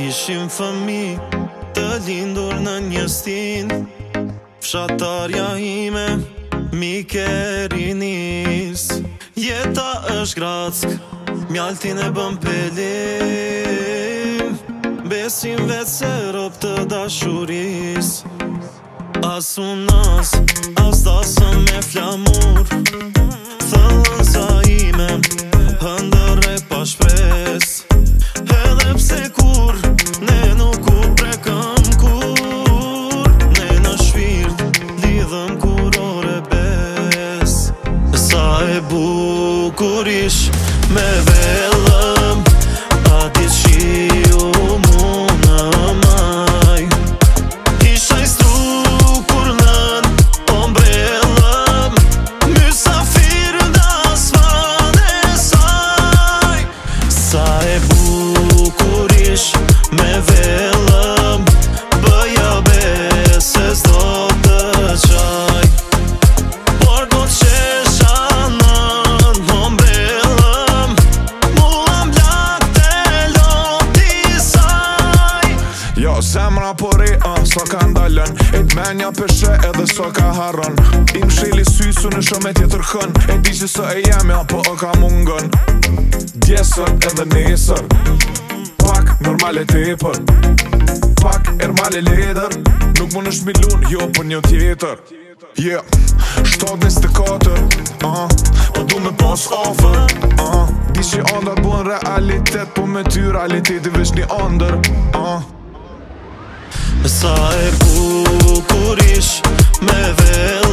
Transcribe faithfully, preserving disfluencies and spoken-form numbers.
Ishim fëmi të lindur në një stin, fshatarja ime mi ke rinis. Jeta është grack, mjaltin e bën pelim, besim vetë se rob të dashuris. As unë as, as dasëm me flamur, thëllënsa ime hëndër e pa shpres. Edhe pse kur ne nuk u prekëm kur, ne në shpirt lidhëm kur ore bes. Sa e bukur ish me vellëm, a ditë shiu mu në maj. Isha i strukur nën ombrellëm, mysafir das vane saj. Sa e bukur ish me vellëm, bëja bese s'do të qaj. Por do t'qesha nën ombrellëm, mua m'blak të loti saj. Jo, zemra po re, uh, so ka ndalën, e t'menja peshe edhe so ka harën. Im shili sysu në shumë e tjetër kën, e di që së e jemja po o ka mungën. Djesër edhe nesër, pak normale tepër, pak ermale leder, nuk më nësht milun, jo për një tjetër. Yeah, shtot njës të katër, uh, po du me pas ofër, uh, di që andar bën realitet, po me ty realiteti vesh një andër, uh. Sa e bukur ish me vellëm,